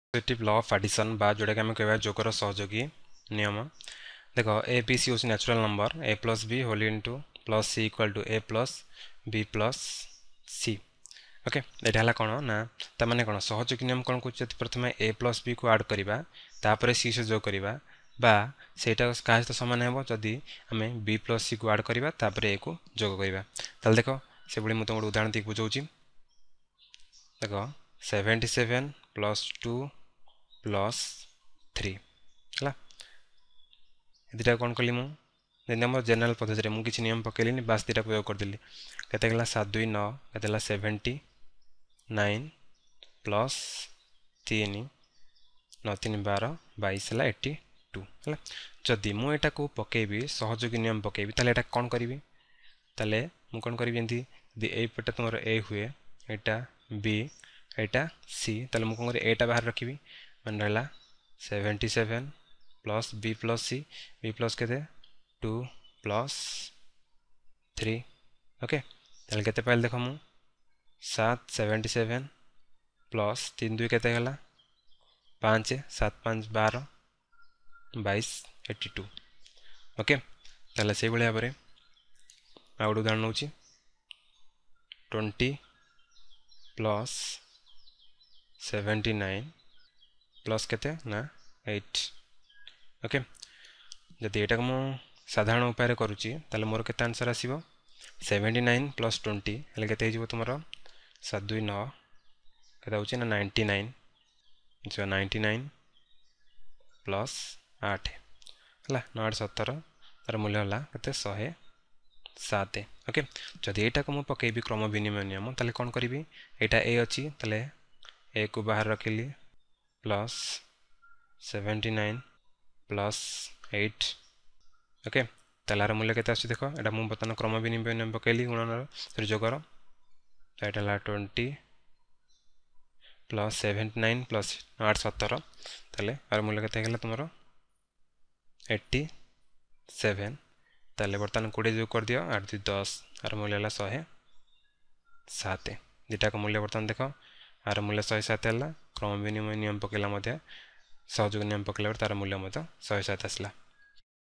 Associative Law of Addition बा जोटा कि आम कह जोगर सहयोगी नियम देख ए बी सी हूँ natural number A plus B whole into plus C equal to A plus B plus C okay यहाँ कौन ना ताने कौन सहयोगी नियम कौन कह प्रथम ए प्लस बी को आड करवा तापर सी से जोग करवा बा सेटा क्या सहित सामान हो जदि आम बी प्लस सी को आड करवा तापर ए को जोग करवा ताल देख से भाई मुझे गोटे उदाहरण दी बुझाऊँ देख 77 प्लस 2 प्लस 3 है दुटा कौन कली मुझे आम जेनेल पद्धति में किसी नियम पकईली बास दुटा प्रयोग करदेली के 7 2 9 के 79 प्लस 3 9 3 12 22 है 82 है जदि मुझा को पकेबी सहयोगी नियम पकेबी ताले एटा कौन करी ताले मु कौन करी एमती यहीपटे तुम ए हुए यहाँ बी यहाँ सी ताले मु कौन एटा बाहर रखी मैंने रहा 77 प्लस बी प्लस के 2 प्लस 3 ओके ताले केते पाइल देख मु 7 77 प्लस 3 2 केते गला 5 7 5 12 22 82 ओके ताले से भाई भाव में आ गोटे उदाहरण नौ 20 प्लस 79 प्लस केते ना 8 ओके जदि यहाँ मु साधारण उपाय करुच्ची ताले मोर केते आंसर आसीबो 79 प्लस 20 हेले केते हो तुम 7 2 9 केते होची ना 99 जो 99 प्लस 8 है 9 8 17 तार मूल्य है केते 107 ओके जदि यहाँ को मुझे पकेबी क्रम विनिमय नियम ताले कौन करी यहाँ ए अच्छी ताले ए को बाहर रखिली प्लस 79 प्लस 8 ओके तालार मूल्य केते आछी देख एटा मु बर्तमान क्रम विनिमय नियम पकईली गुणन जोगर तो यहाँ 20 प्लस 79 प्लस 8 17 ताले आर मूल्य केते गला तुमरो 87 ताले बर्तमान 20 जोग कर दियो 8 2 10 आर मूल्य है 107 दुटा मूल्य बर्तमान देख आर मूल्य 107 है क्रम विनिमय नियम पकईला सहयोग नियम पकईला तार मूल्य 107 आसला।